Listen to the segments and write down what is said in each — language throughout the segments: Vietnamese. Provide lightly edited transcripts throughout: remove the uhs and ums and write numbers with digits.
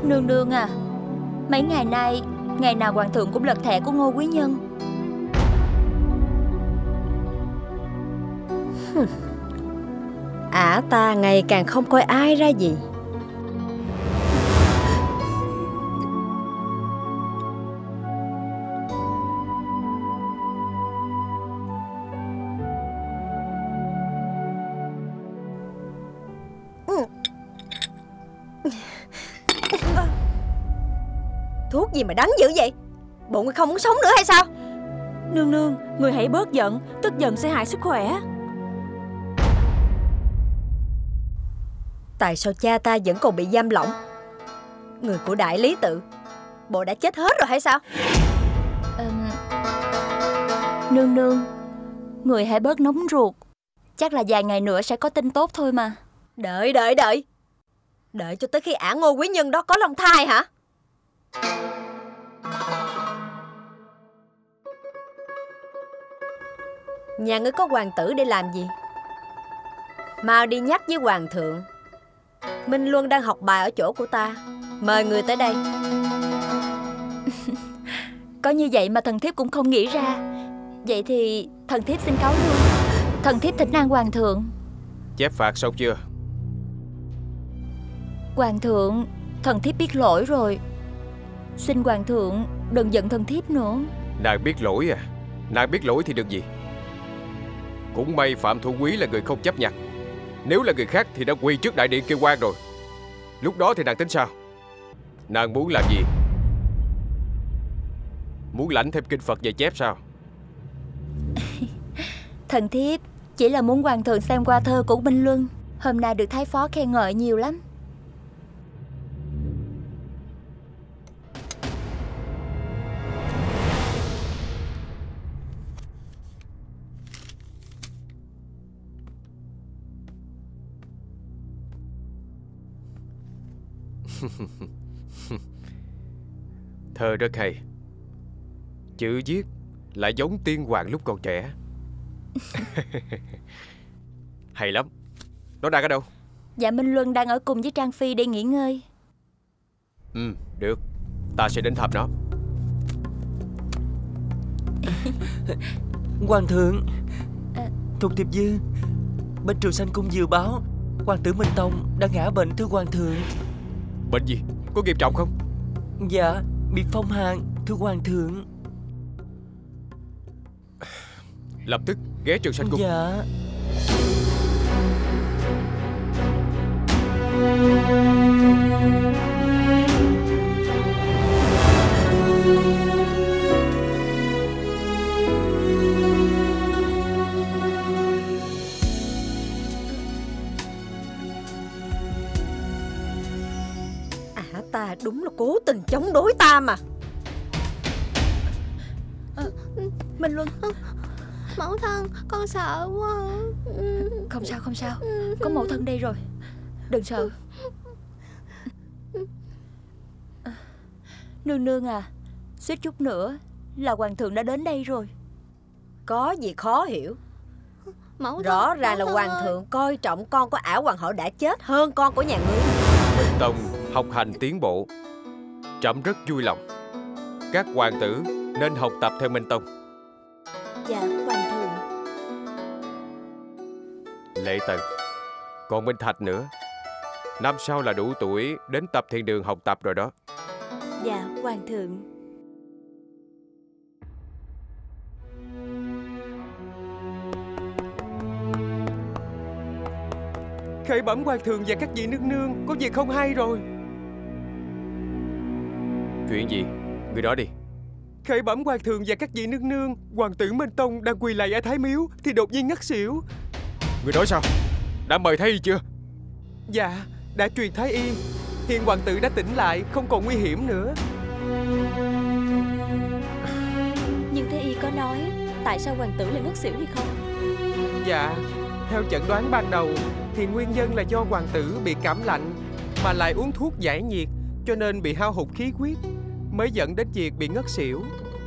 Nương nương à, mấy ngày nay ngày nào hoàng thượng cũng lật thẻ của Ngô quý nhân. Ả ta ngày càng không coi ai ra gì. Thuốc gì mà đắng dữ vậy? Bụng không muốn sống nữa hay sao? Nương nương, người hãy bớt giận, tức giận sẽ hại sức khỏe. Tại sao cha ta vẫn còn bị giam lỏng? Người của Đại Lý Tự bộ đã chết hết rồi hay sao? Nương nương, người hãy bớt nóng ruột. Chắc là vài ngày nữa sẽ có tin tốt thôi mà. Đợi cho tới khi ả Ngô quý nhân đó có long thai hả? Nhà ngươi có hoàng tử để làm gì? Mau đi nhắc với hoàng thượng, Minh Luân đang học bài ở chỗ của ta, mời người tới đây. Có như vậy mà thần thiếp cũng không nghĩ ra. Vậy thì thần thiếp xin cáo lui. Thần thiếp thỉnh an hoàng thượng. Chép phạt xong chưa? Hoàng thượng, thần thiếp biết lỗi rồi. Xin hoàng thượng đừng giận thần thiếp nữa. Nàng biết lỗi à? Nàng biết lỗi thì được gì? Cũng may Phạm Thủ Quý là người không chấp nhặt. Nếu là người khác thì đã quỳ trước đại điện kêu oan rồi. Lúc đó thì nàng tính sao? Nàng muốn làm gì? Muốn lãnh thêm kinh Phật về chép sao? Thần thiếp chỉ là muốn hoàng thượng xem qua thơ của Minh Luân. Hôm nay được thái phó khen ngợi nhiều lắm. Thơ rất hay. Chữ viết lại giống tiên hoàng lúc còn trẻ. Hay lắm. Nó đang ở đâu? Dạ Minh Luân đang ở cùng với Trang Phi để nghỉ ngơi. Được. Ta sẽ đến thăm nó. Hoàng thượng, Thục Thiệp Dư, bên Trường Sanh Cung dự báo hoàng tử Minh Tông đã ngã bệnh thưa hoàng thượng. Bệnh gì? Có nghiêm trọng không? Dạ, bị phong hàn thưa hoàng thượng. Lập tức ghé Trường Sanh Cung. Dạ. Ta đúng là cố tình chống đối ta mà. Minh Luân, mẫu thân, con sợ quá. Không sao, có mẫu thân đây rồi. Đừng sợ. Nương nương à, suýt chút nữa là hoàng thượng đã đến đây rồi. Có gì khó hiểu? Mẫu thân, rõ ràng là hoàng thượng coi trọng con của ả hoàng hậu đã chết hơn con của nhà ngươi. Minh Tông học hành tiến bộ, trẫm rất vui lòng. Các hoàng tử nên học tập theo Minh Tông. Dạ hoàng thượng. Lệ Tần, còn Minh Thạch nữa. Năm sau là đủ tuổi đến Tập Thiện Đường học tập rồi đó. Dạ hoàng thượng. Khởi bẩm hoàng thượng và các vị nương nương, có việc không hay rồi. Chuyện gì? Người đó đi. Khởi bẩm hoàng thượng và các vị nương nương, hoàng tử Minh Tông đang quỳ lạy ở Thái Miếu thì đột nhiên ngất xỉu. Người nói sao? Đã mời Thái Y chưa? Dạ, đã truyền Thái Y. Hiện hoàng tử đã tỉnh lại, không còn nguy hiểm nữa. Nhưng Thái Y có nói tại sao hoàng tử lại ngất xỉu hay không? Dạ, theo chẩn đoán ban đầu thì nguyên nhân là do hoàng tử bị cảm lạnh mà lại uống thuốc giải nhiệt, cho nên bị hao hụt khí huyết, mới dẫn đến việc bị ngất xỉu.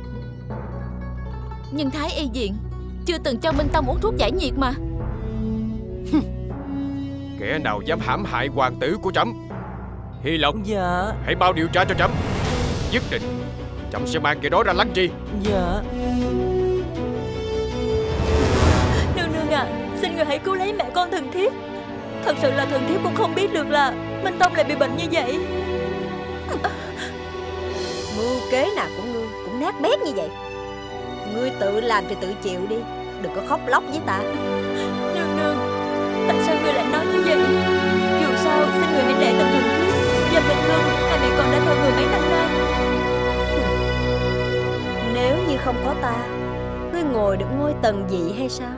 Nhưng Thái Y viện chưa từng cho Minh Tông uống thuốc giải nhiệt mà. Kẻ nào dám hãm hại hoàng tử của trẫm? Hy Lộc, Dạ. hãy bao điều tra cho trẫm. Nhất định trẫm sẽ mang kẻ đó ra lăng trì. Dạ. Nương nương à, xin người hãy cứu lấy mẹ con thần thiếp. Thật sự là thần thiếp cũng không biết được là Minh Tông lại bị bệnh như vậy. Mưu kế nào của ngươi cũng nát bét như vậy. Ngươi tự làm thì tự chịu đi, đừng có khóc lóc với ta. Nương nương, tại sao người lại nói như vậy? Dù sao xin người hãy để tình thần thiếp và Minh Luân, hai mẹ con đã thôi người mấy năm nay. Nếu như không có ta, ngươi ngồi được ngôi tần vị hay sao?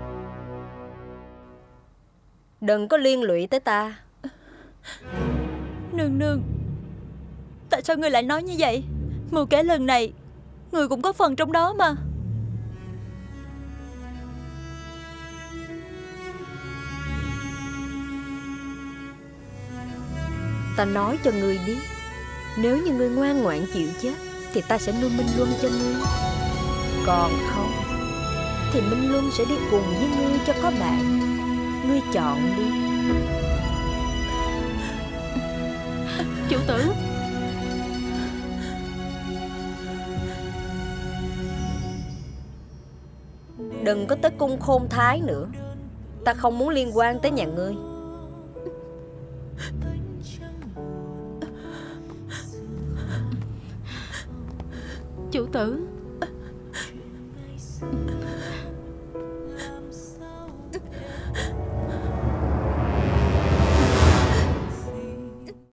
Đừng có liên lụy tới ta. Nương nương, tại sao người lại nói như vậy? Mưu kế lần này người cũng có phần trong đó mà. Ta nói cho ngươi biết, nếu như ngươi ngoan ngoãn chịu chết thì ta sẽ nuôi Minh Luân cho ngươi. Còn không thì Minh Luân sẽ đi cùng với ngươi cho có bạn. Ngươi chọn đi. Chủ tử. Đừng có tới cung Khôn Thái nữa. Ta không muốn liên quan tới nhà ngươi. Chủ tử.